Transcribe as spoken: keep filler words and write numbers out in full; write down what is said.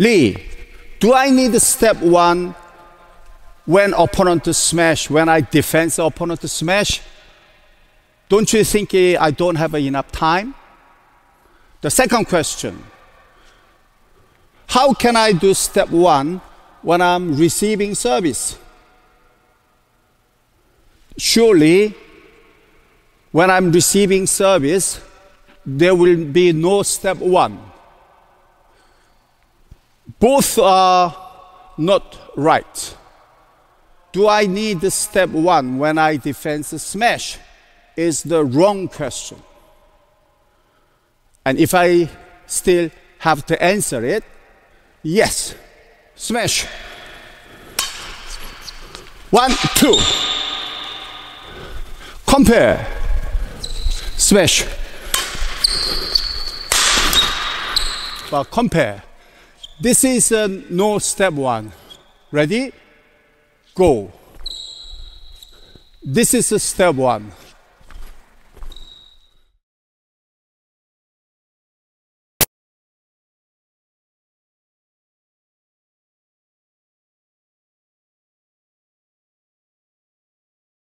Lee, do I need step one when opponent to smash, when I defend the opponent to smash? Don't you think I don't have enough time? The second question, how can I do step one when I'm receiving service? Surely, when I'm receiving service, there will be no step one. Both are not right. Do I need the step one when I defend the smash? Is the wrong question. And if I still have to answer it, yes, smash. One, two. Compare. Smash. But compare. This is uh, no step one. Ready? Go. This is a step one.